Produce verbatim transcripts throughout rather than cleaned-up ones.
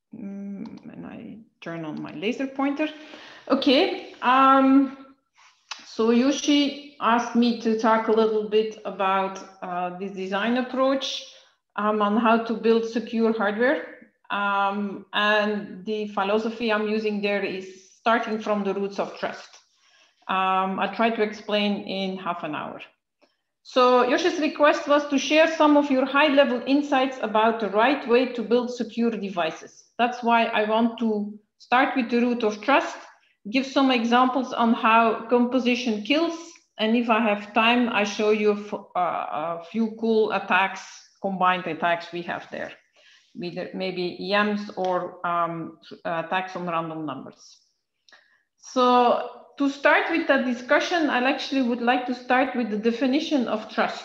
mm, and I turn on my laser pointer. Okay, um, so Yoshi asked me to talk a little bit about uh, this design approach um, on how to build secure hardware. Um, and the philosophy I'm using there is starting from the roots of trust. Um, I try to explain in half an hour. So Yoshi's request was to share some of your high-level insights about the right way to build secure devices. That's why I want to start with the root of trust, give some examples on how composition kills, and if I have time, I show you a, a few cool attacks, combined attacks we have there, maybe yams or um, attacks on random numbers. So to start with that discussion, I actually would like to start with the definition of trust.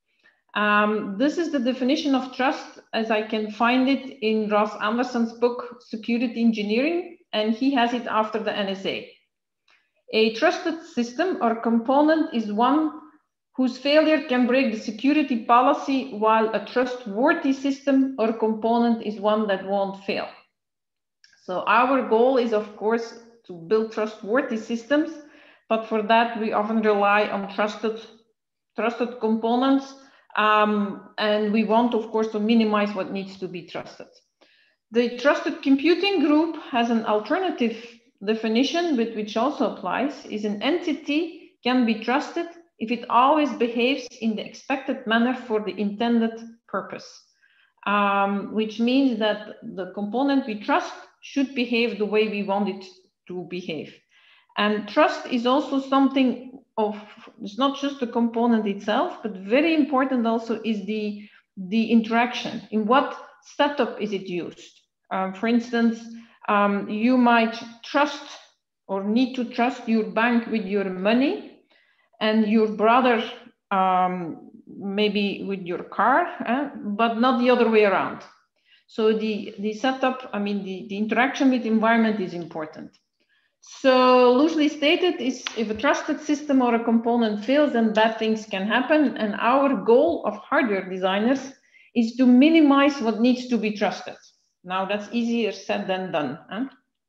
Um, this is the definition of trust as I can find it in Ross Anderson's book, Security Engineering, and he has it after the N S A. A trusted system or component is one whose failure can break the security policy, while a trustworthy system or component is one that won't fail. So our goal is, of course, to build trustworthy systems, but for that we often rely on trusted, trusted components, um, and we want, of course, to minimize what needs to be trusted. The trusted computing group has an alternative definition, but which also applies, is an entity can be trusted if it always behaves in the expected manner for the intended purpose, um, which means that the component we trust should behave the way we want it to behave. And trust is also something of, it's not just the component itself, but very important also is the, the interaction. In what setup is it used? Um, for instance, um, you might trust or need to trust your bank with your money, and your brother um, maybe with your car, eh? but not the other way around. So the, the setup, I mean, the, the interaction with the environment is important. So loosely stated is if a trusted system or a component fails, then bad things can happen. And our goal of hardware designers is to minimize what needs to be trusted. Now that's easier said than done. Huh?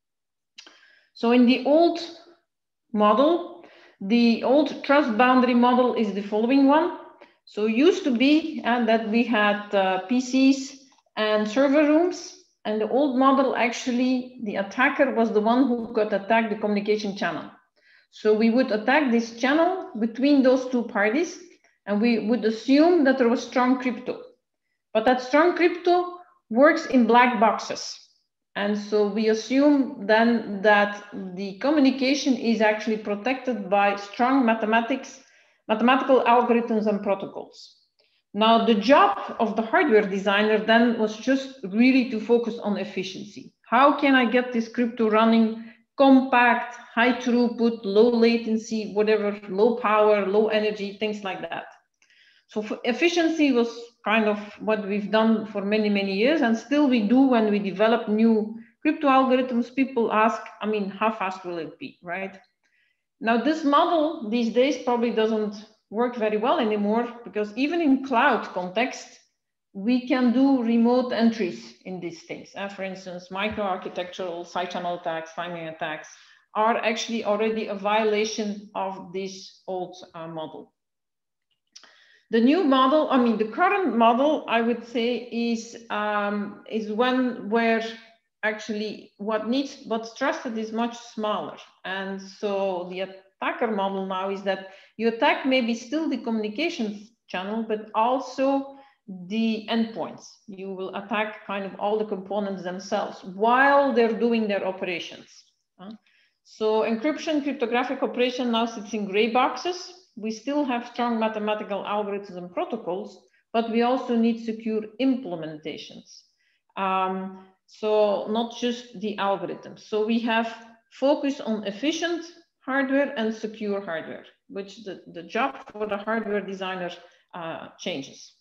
So in the old model, the old trust boundary model is the following one. So it used to be uh, that we had uh, P Cs and server rooms. And the old model, actually, the attacker was the one who could attack the communication channel. So we would attack this channel between those two parties, and we would assume that there was strong crypto. But that strong crypto works in black boxes. And so we assume then that the communication is actually protected by strong mathematics, mathematical algorithms and protocols. Now, the job of the hardware designer then was just really to focus on efficiency. How can I get this crypto running compact, high throughput, low latency, whatever, low power, low energy, things like that. So for efficiency was kind of what we've done for many, many years, and still we do when we develop new crypto algorithms. People ask, I mean, how fast will it be, right? Now, this model these days probably doesn't work very well anymore, because even in cloud context, we can do remote entries in these things. Uh, for instance, micro-architectural side channel attacks, timing attacks are actually already a violation of this old uh, model. The new model, I mean, the current model, I would say, is, um, is one where actually what needs, what's trusted is much smaller. And so the attacker model now is that you attack maybe still the communications channel, but also the endpoints. You will attack kind of all the components themselves while they're doing their operations. Uh, so encryption, cryptographic operation now sits in gray boxes. We still have strong mathematical algorithms and protocols, but we also need secure implementations. Um, so not just the algorithms. So we have focus on efficient hardware and secure hardware, which the, the job for the hardware designer uh, changes.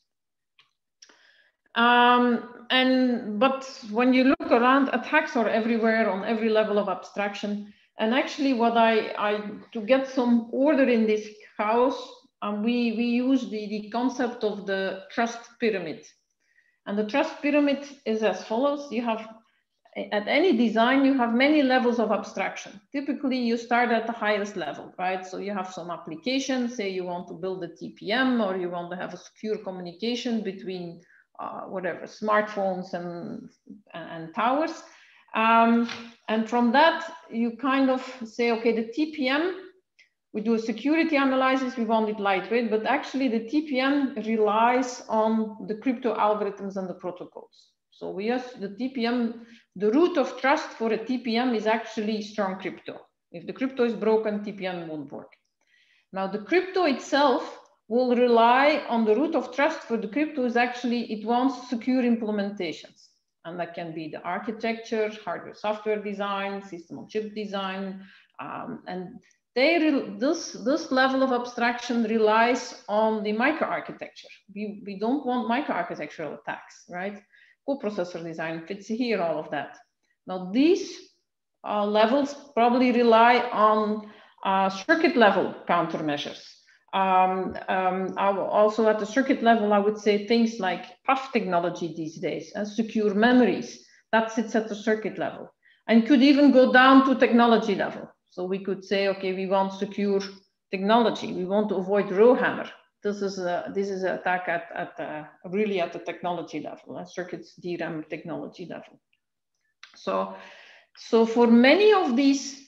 Um, and, but when you look around, attacks are everywhere on every level of abstraction. And actually what I, I to get some order in this chaos, um, we, we use the, the concept of the trust pyramid. And the trust pyramid is as follows. You have at any design, you have many levels of abstraction. Typically, you start at the highest level, right? So you have some application, say you want to build a T P M, or you want to have a secure communication between uh, whatever, smartphones and, and towers. Um, and from that, you kind of say, okay, the T P M, we do a security analysis, we want it lightweight, but actually the T P M relies on the crypto algorithms and the protocols. So we use the T P M, the root of trust for a T P M is actually strong crypto. If the crypto is broken, T P M won't work. Now the crypto itself will rely on the root of trust for the crypto is actually, it wants secure implementations. And that can be the architecture, hardware, software design, system on chip design. Um, and they this, this level of abstraction relies on the microarchitecture. We, we don't want microarchitectural attacks, right? Coprocessor design fits here, all of that. Now these uh, levels probably rely on uh, circuit level countermeasures. Um, um, also at the circuit level, I would say things like P U F technology these days and secure memories, that sits at the circuit level and could even go down to technology level. So we could say, okay, we want secure technology. We want to avoid row hammer. This is a, this is an attack at, at uh, really at the technology level, uh, circuits D RAM technology level. So, so for many of these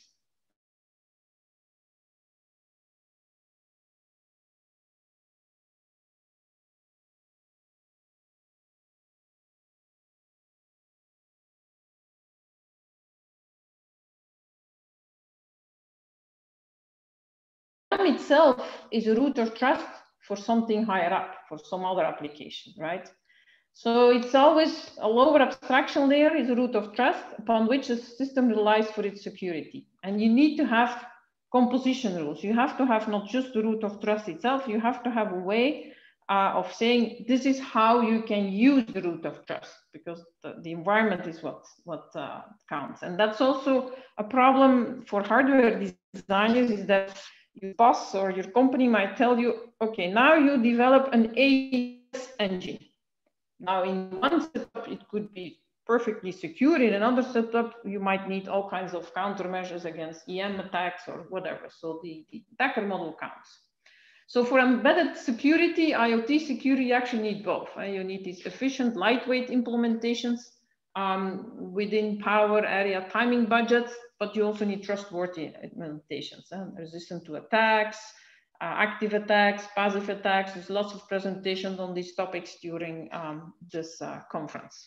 itself is a root of trust for something higher up, for some other application, right? So it's always a lower abstraction layer is a root of trust upon which the system relies for its security. And you need to have composition rules. You have to have not just the root of trust itself, you have to have a way uh, of saying this is how you can use the root of trust, because the, the environment is what, what uh, counts. And that's also a problem for hardware designers, is that your boss or your company might tell you, okay, now you develop an A E S engine. Now in one setup, it could be perfectly secure. In another setup, you might need all kinds of countermeasures against E M attacks or whatever. So the, the attacker model counts. So for embedded security, I O T security, you actually need both. Uh, you need these efficient, lightweight implementations um, within power area timing budgets, but you also need trustworthy implementations, uh, resistant to attacks, uh, active attacks, passive attacks. There's lots of presentations on these topics during um, this uh, conference.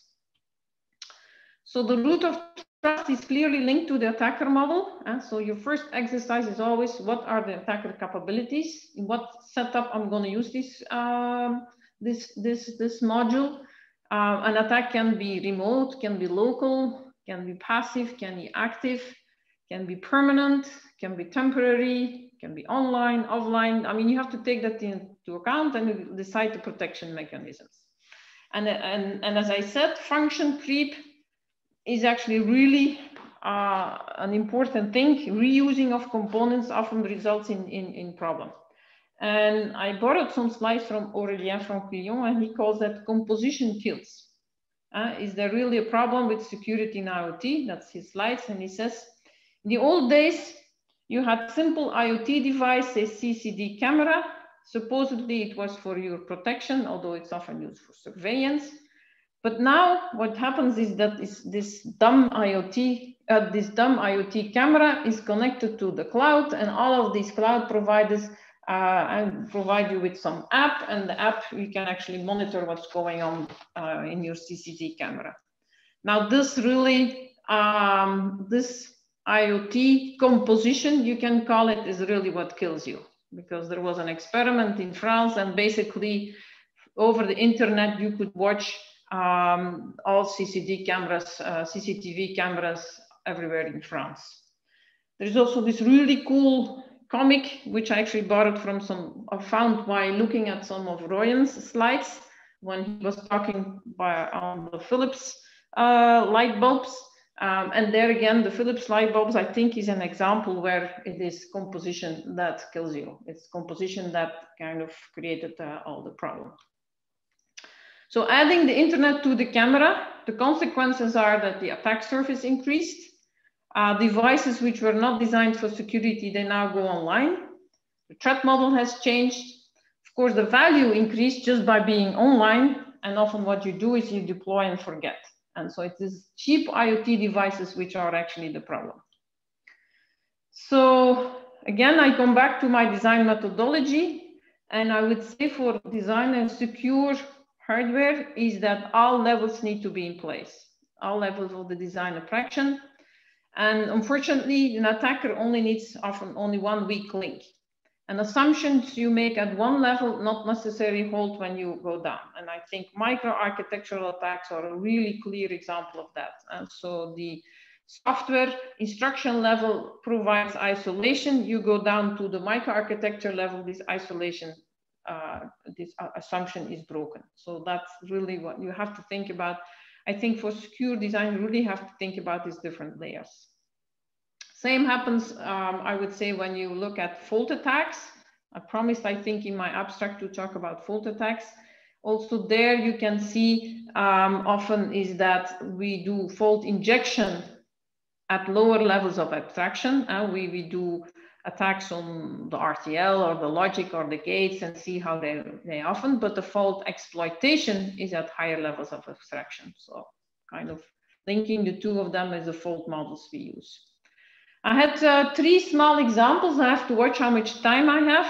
So the root of trust is clearly linked to the attacker model. Uh, so your first exercise is always, what are the attacker capabilities? In what setup I'm going to use this, um, this, this, this module? Uh, an attack can be remote, can be local, can be passive, can be active, can be permanent, can be temporary, can be online, offline. I mean, you have to take that into account and decide the protection mechanisms. And, and, and as I said, function creep is actually really uh, an important thing. Reusing of components often results in, in, in problem. And I borrowed some slides from Aurélien Franquillon, and he calls that composition kills. Uh, is there really a problem with security in I O T? That's his slides. And he says, in the old days, you had simple I O T device, a C C D camera. Supposedly it was for your protection, although it's often used for surveillance. But now what happens is that is this dumb I O T, uh, this dumb I O T camera is connected to the cloud, and all of these cloud providers uh, and provide you with some app, and the app, you can actually monitor what's going on uh, in your C C D camera. Now this really, um, this I O T composition, you can call it, is really what kills you, because there was an experiment in France, and basically over the internet, you could watch um, all C C D cameras, uh, C C T V cameras everywhere in France. There's also this really cool comic, which I actually borrowed from some, I found while looking at some of Royan's slides when he was talking by, on the Philips uh, light bulbs. Um, and there again, the Philips light bulbs, I think, is an example where it is composition that kills you. It's composition that kind of created uh, all the problem. So adding the internet to the camera, the consequences are that the attack surface increased. Uh, devices which were not designed for security, they now go online. The threat model has changed. Of course, the value increased just by being online. And often what you do is you deploy and forget. And so it is cheap IoT devices which are actually the problem. So again, I come back to my design methodology. And I would say for design and secure hardware is that all levels need to be in place. All levels of the design abstraction. And unfortunately, an attacker only needs often only one weak link. And assumptions you make at one level not necessarily hold when you go down. And I think micro-architectural attacks are a really clear example of that. And so the software instruction level provides isolation. You go down to the micro-architecture level, this isolation, uh, this assumption is broken. So that's really what you have to think about. I think for secure design, you really have to think about these different layers. Same happens, um, I would say, when you look at fault attacks. I promised, I think, in my abstract to talk about fault attacks. Also there you can see um, often is that we do fault injection at lower levels of abstraction. Uh, we, we do attacks on the R T L or the logic or the gates and see how they, they often, but the fault exploitation is at higher levels of abstraction. So kind of linking the two of them as the fault models we use. I had uh, three small examples. I have to watch how much time I have.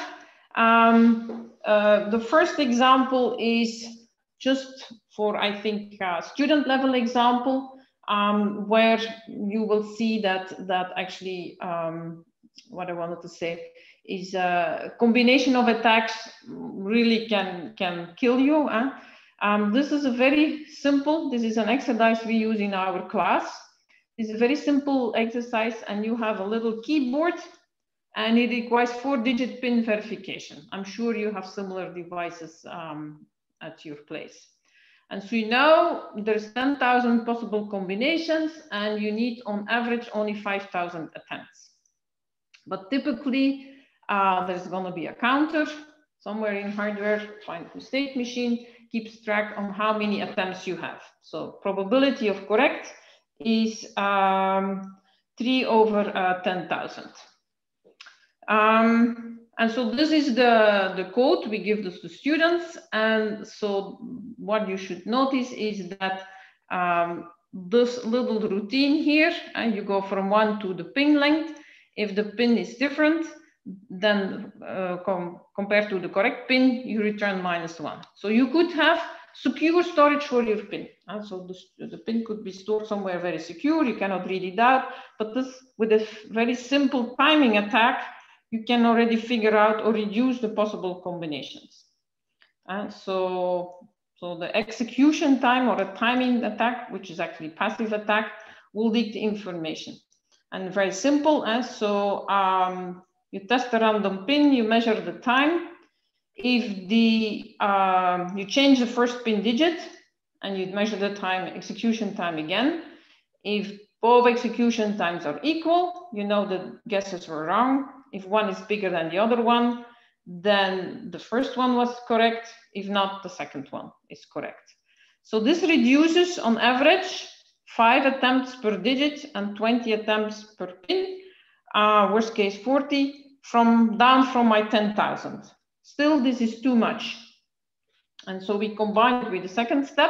Um, uh, the first example is just for, I think, uh, student level example, um, where you will see that, that actually, um, what I wanted to say is a combination of attacks really can, can kill you. Huh? Um, this is a very simple, this is an exercise we use in our class. It's a very simple exercise and you have a little keyboard and it requires four digit pin verification. I'm sure you have similar devices um, at your place. And so you know there's ten thousand possible combinations and you need on average only five thousand attempts. But typically uh, there's gonna be a counter somewhere in hardware, find the state machine, keeps track on how many attempts you have. So probability of correct is um, three over uh, ten thousand. Um, and so this is the, the code we give this to students. And so what you should notice is that um, this little routine here, and you go from one to the pin length. If the pin is different, then uh, com compared to the correct pin, you return minus one. So you could have secure storage for your pin. And so the, the pin could be stored somewhere very secure. You cannot read it out, but this with a very simple timing attack, you can already figure out or reduce the possible combinations. And so, so the execution time or a timing attack, which is actually passive attack, will leak the information. And very simple. And so um, you test a random pin, you measure the time. If the um, you change the first pin digit and you measure the time, execution time again. If both execution times are equal, you know the guesses were wrong. If one is bigger than the other one, then the first one was correct. If not, the second one is correct. So this reduces on average five attempts per digit and twenty attempts per pin, uh, worst case forty, from down from my ten thousand. Still, this is too much. And so we combined it with the second step.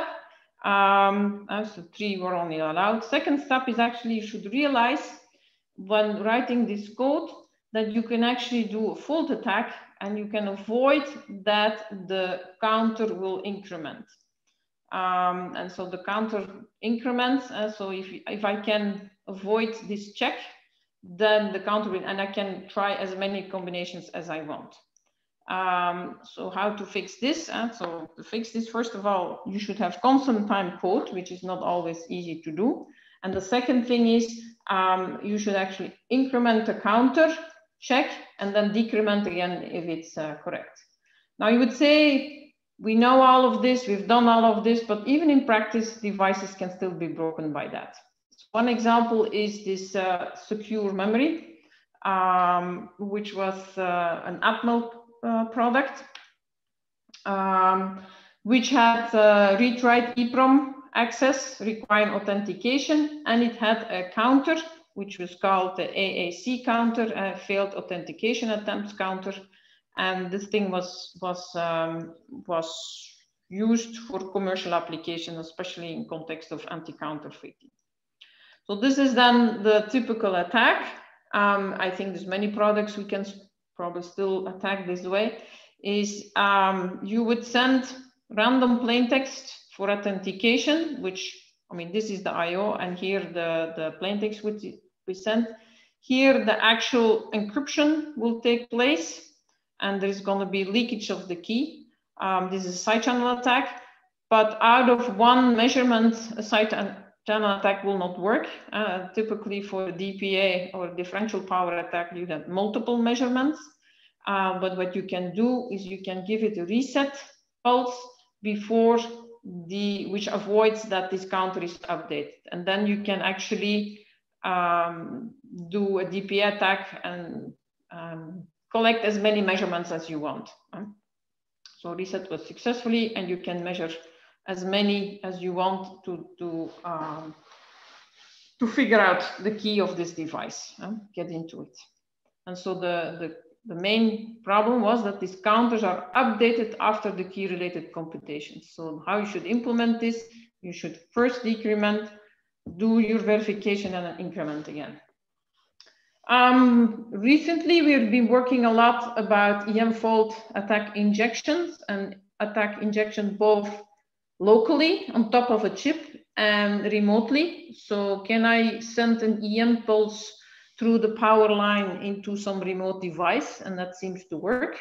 Um, so three were only allowed. Second step is actually you should realize when writing this code that you can actually do a fault attack and you can avoid that the counter will increment. Um, and so the counter increments. Uh, so if, if I can avoid this check, then the counter will, and I can try as many combinations as I want. Um, so how to fix this? Uh, so to fix this, first of all, you should have constant time code, which is not always easy to do. And the second thing is um, you should actually increment the counter, check, and then decrement again if it's uh, correct. Now you would say, we know all of this, we've done all of this, but even in practice, devices can still be broken by that. So one example is this uh, secure memory, um, which was uh, an Atmel Uh, product. Um, which had uh, read-write EEPROM access requiring authentication, and it had a counter, which was called the A A C counter, uh, failed authentication attempts counter, and this thing was was um, was used for commercial application, especially in context of anti-counterfeiting. So this is then the typical attack. Um, I think there's many products we can probably still attack this way. Is um, you would send random plain text for authentication, which, I mean, this is the I O, and here the, the plain text which we sent. Here the actual encryption will take place, and there's going to be leakage of the key. Um, this is a side channel attack, but out of one measurement, a side channel attack will not work. Uh, typically for a D P A or differential power attack, you have multiple measurements. Uh, but what you can do is you can give it a reset pulse before the, which avoids that this counter is updated. And then you can actually um, do a D P A attack and um, collect as many measurements as you want. Huh? So reset was successfully, and you can measure as many as you want to, to, um, to figure out the key of this device, huh? Get into it. And so the, the The main problem was that these counters are updated after the key related computations. So how you should implement this, you should first decrement, do your verification, and then increment again. Um, recently, we've been working a lot about E M fault attack injections and attack injection both locally on top of a chip and remotely. So can I send an E M pulse through the power line into some remote device? And that seems to work.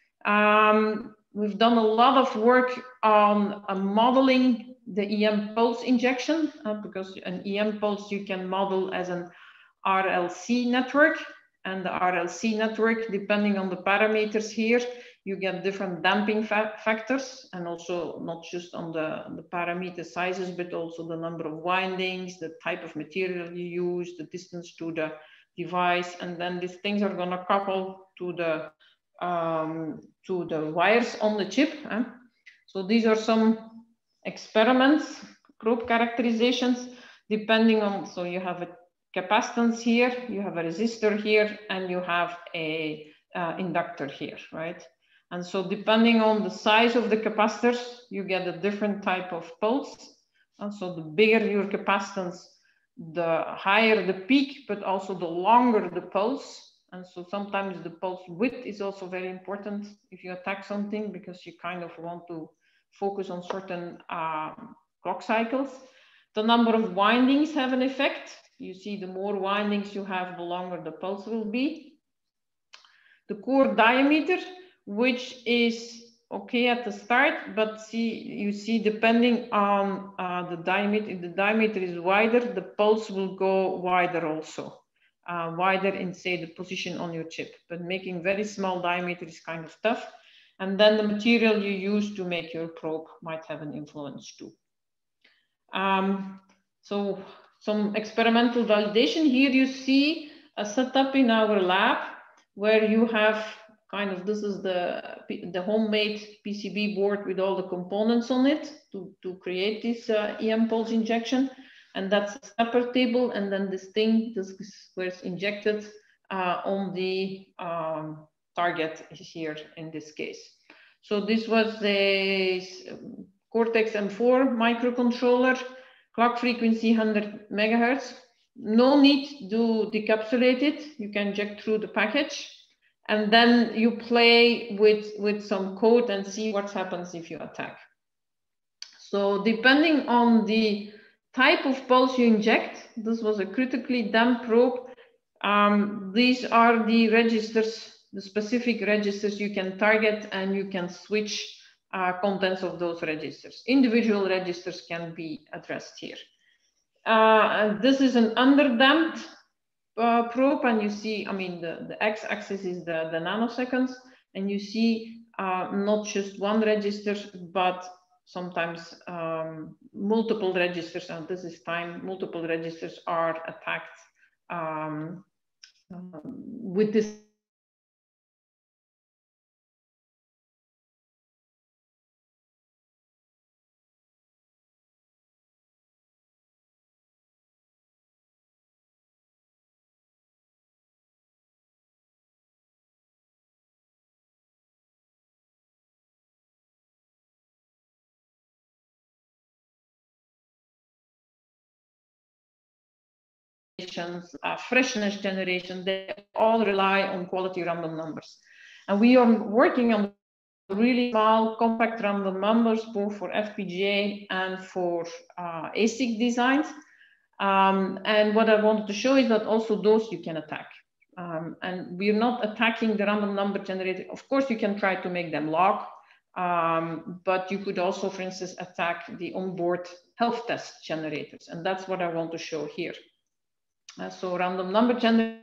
Um, we've done a lot of work on uh, modeling the E M pulse injection, uh, because an E M pulse you can model as an R L C network. And the R L C network, depending on the parameters here, you get different damping fa factors, and also not just on the, the parameter sizes, but also the number of windings, the type of material you use, the distance to the device, and then these things are going to couple to the um, to the wires on the chip. Eh? So these are some experiments, probe characterizations, depending on, so you have a capacitance here, you have a resistor here, and you have a uh, inductor here, right? And so depending on the size of the capacitors, you get a different type of pulse. And so the bigger your capacitance, the higher the peak, but also the longer the pulse. And so sometimes the pulse width is also very important if you attack something, because you kind of want to focus on certain uh, clock cycles. The number of windings have an effect. You see, the more windings you have, the longer the pulse will be. The core diameter, which is okay at the start, but see, you see, depending on uh, the diameter, if the diameter is wider, the pulse will go wider also, uh, wider in, say, the position on your chip. But making very small diameter is kind of tough. And then the material you use to make your probe might have an influence too. Um, so some experimental validation. Here you see a setup in our lab where you have kind of, this is the, the homemade P C B board with all the components on it to, to create this uh, E M pulse injection. And that's a stepper table. And then this thing, this is where it's injected uh, on the um, target here in this case. So this was a Cortex M four microcontroller, clock frequency one hundred megahertz. No need to decapsulate it. You can inject through the package. And then you play with, with some code and see what happens if you attack. So depending on the type of pulse you inject, this was a critically damped probe. Um, these are the registers, the specific registers you can target, and you can switch uh, contents of those registers. Individual registers can be addressed here. Uh, this is an underdamped Uh, probe, and you see, I mean, the, the x-axis is the, the nanoseconds, and you see uh, not just one register, but sometimes um, multiple registers, and this is time, multiple registers are attacked um, uh, with this generations, uh, freshness generation, they all rely on quality random numbers. And we are working on really small, compact random numbers, both for F P G A and for uh, A S I C designs. Um, and what I wanted to show is that also those you can attack. Um, and we're not attacking the random number generator. Of course, you can try to make them log, um, but you could also, for instance, attack the onboard health test generators. And that's what I want to show here. Uh, so random number generator,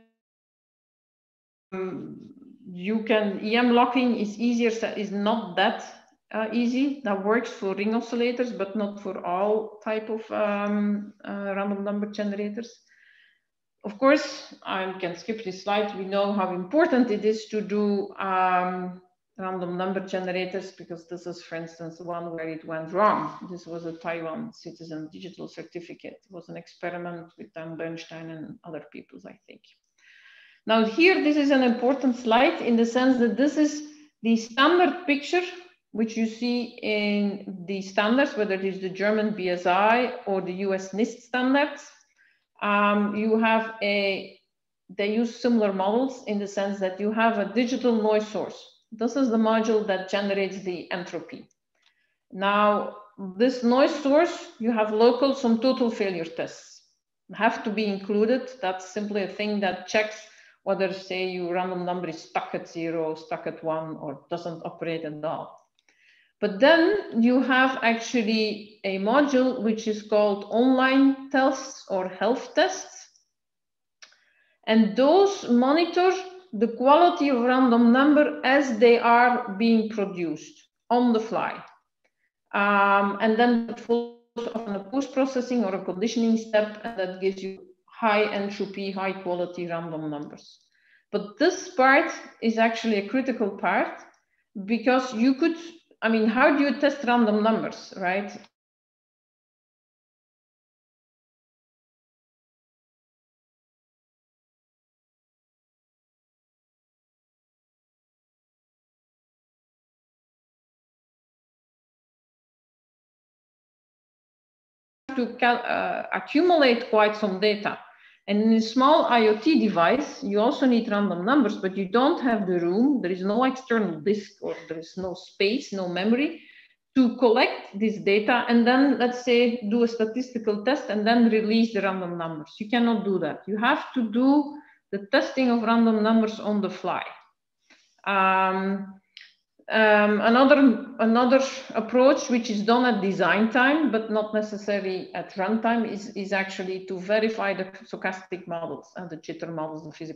um, you can, E M locking is easier, is not that uh, easy. That works for ring oscillators, but not for all type of um, uh, random number generators. Of course, I can skip this slide. We know how important it is to do um, random number generators, because this is, for instance, one where it went wrong. This was a Taiwan Citizen Digital Certificate. It was an experiment with Dan Bernstein and other people, I think. Now here, this is an important slide in the sense that this is the standard picture, which you see in the standards, whether it is the German B S I or the U S NIST standards. Um, you have a, they use similar models in the sense that you have a digital noise source. This is the module that generates the entropy. Now, this noise source, you have local sum total failure tests have to be included. That's simply a thing that checks whether, say, your random number is stuck at zero, stuck at one, or doesn't operate at all. But then you have actually a module which is called online tests or health tests. And those monitor the quality of random number as they are being produced on the fly. Um, and then it follows on a post-processing or a conditioning step, and that gives you high entropy, high quality random numbers. But this part is actually a critical part, because you could, I mean, how do you test random numbers, right? To uh, accumulate quite some data. And in a small I O T device, you also need random numbers, but you don't have the room. There is no external disk, or there is no space, no memory to collect this data and then, let's say, do a statistical test and then release the random numbers. You cannot do that. You have to do the testing of random numbers on the fly. Um, Um, another, another approach, which is done at design time, but not necessarily at runtime, is, is actually to verify the stochastic models and the jitter models, the physical.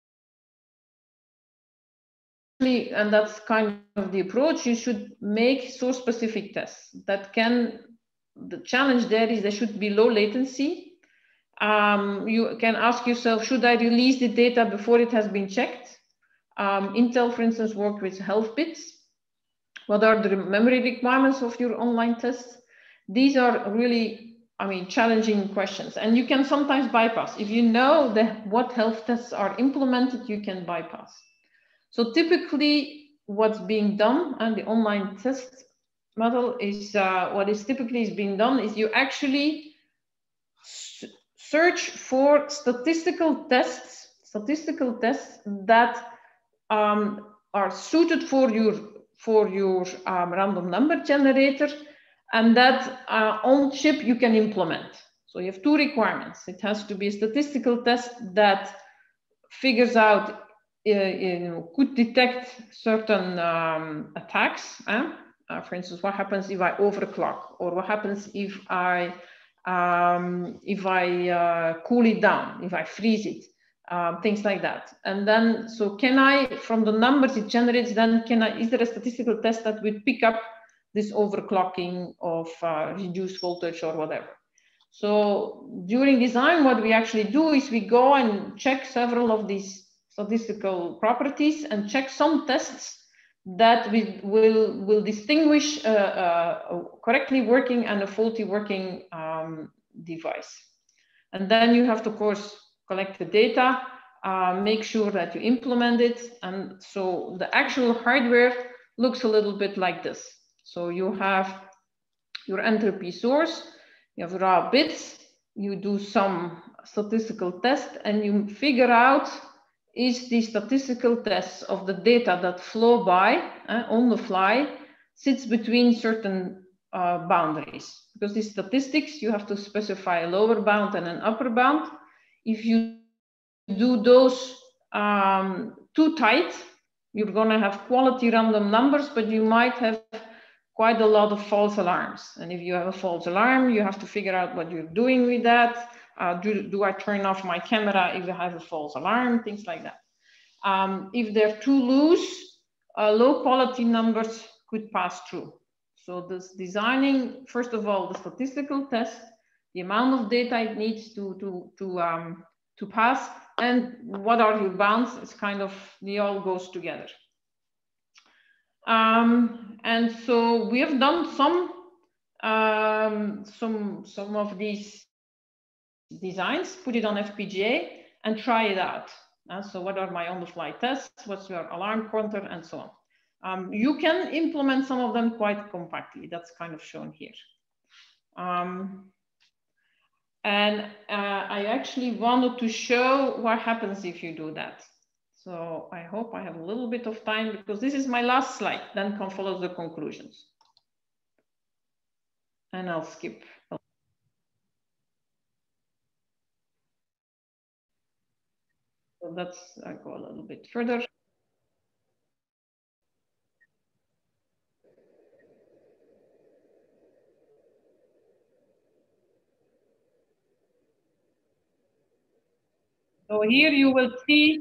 And that's kind of the approach. You should make source-specific tests that can, the challenge there is they should be low latency. Um, you can ask yourself, should I release the data before it has been checked? Um, Intel, for instance, worked with health bits. What are the memory requirements of your online tests? These are really, I mean, challenging questions. And you can sometimes bypass. If you know that what health tests are implemented, you can bypass. So typically what's being done and the online test model is, uh, what is typically is being done is you actually search for statistical tests, statistical tests that um, are suited for your for your um, random number generator, and that uh, on chip you can implement. So you have two requirements. It has to be a statistical test that figures out, uh, you know, could detect certain um, attacks. Eh? Uh, for instance, what happens if I overclock, or what happens if I um, if I uh, cool it down, if I freeze it. Um, things like that. And then, so can I, from the numbers it generates, then can I, is there a statistical test that would pick up this overclocking of uh, reduced voltage or whatever? So during design, what we actually do is we go and check several of these statistical properties and check some tests that we will, will distinguish a, a correctly working and a faulty working um, device. And then you have to, of course, collect the data, uh, make sure that you implement it. And so the actual hardware looks a little bit like this. So you have your entropy source, you have raw bits, you do some statistical test, and you figure out is the statistical tests of the data that flow by uh, on the fly sits between certain uh, boundaries. Because these statistics, you have to specify a lower bound and an upper bound. If you do those um, too tight, you're gonna have quality random numbers, but you might have quite a lot of false alarms. And if you have a false alarm, you have to figure out what you're doing with that. Uh, do, do I turn off my camera if I have a false alarm, things like that. Um, if they're too loose, uh, low quality numbers could pass through. So this designing, first of all, the statistical test, the amount of data it needs to, to, to, um, to pass, and what are your bounds, it's kind of, they all goes together. Um, and so we have done some, um, some, some of these designs, put it on F P G A and try it out. Uh, so what are my on-the-fly tests? What's your alarm counter and so on. Um, you can implement some of them quite compactly. That's kind of shown here. Um, and uh, I actually wanted to show what happens if you do that. So I hope I have a little bit of time because this is my last slide, then can follow the conclusions. And I'll skip. So that's, I go a little bit further. So here you will see,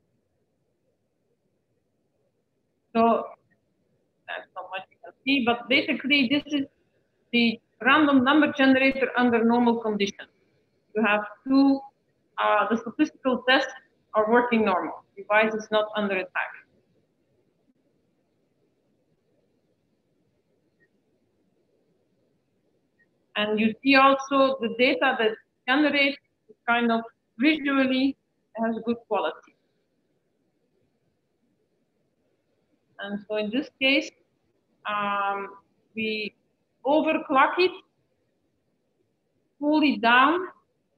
so that's not much you can see, but basically this is the random number generator under normal conditions. You have two, uh, the statistical tests are working normal. The device is not under attack. And you see also the data that generates kind of visually has good quality. And so in this case, um, we overclock it, pull it down.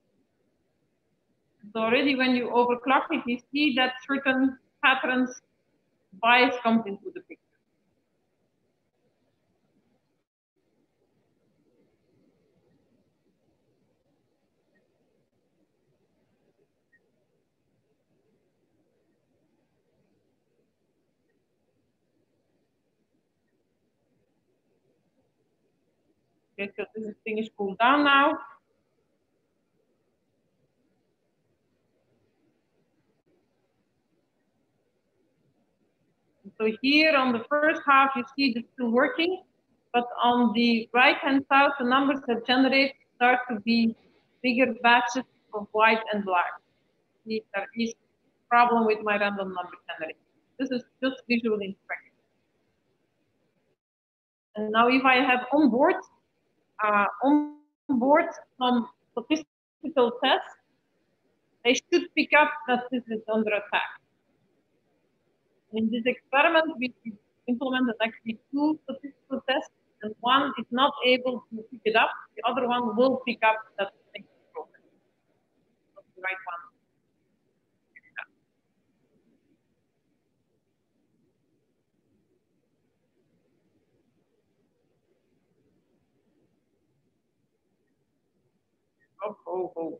So already when you overclock it, you see that certain patterns bias comes into the picture. Okay, so this thing is cooled down now. So here on the first half, you see it's still working, but on the right-hand side, the numbers that generate start to be bigger batches of white and black. See, there is a problem with my random number generator. This is just visual inspection. And now if I have on board, uh, on board some statistical tests, they should pick up that this is under attack. In this experiment, we implemented actually two statistical tests, and one is not able to pick it up. The other one will pick up that thing broken. That's the right one. Oh, oh, oh.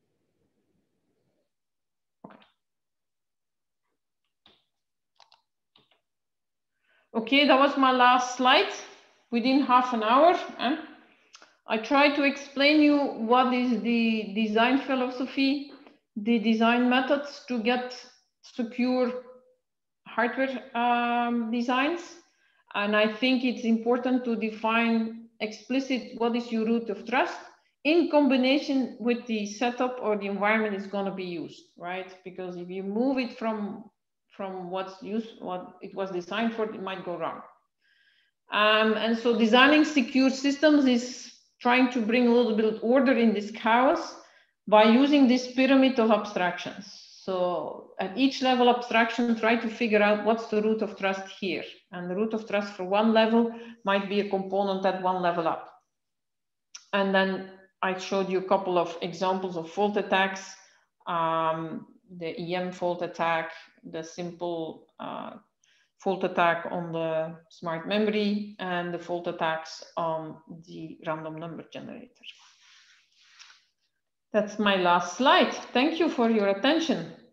Okay, that was my last slide. Within half an hour, eh? I try to explain you what is the design philosophy, the design methods to get secure hardware um, designs. And I think it's important to define explicit what is your root of trust in combination with the setup or the environment is going to be used, right? Because if you move it from from what's used, what it was designed for, it might go wrong. Um, and so designing secure systems is trying to bring a little bit of order in this chaos by using this pyramid of abstractions. So at each level abstraction, try to figure out what's the root of trust here. And the root of trust for one level might be a component at one level up. And then I showed you a couple of examples of fault attacks, um, the E M fault attack, the simple uh, fault attack on the smart memory, and the fault attacks on the random number generator. That's my last slide. Thank you for your attention.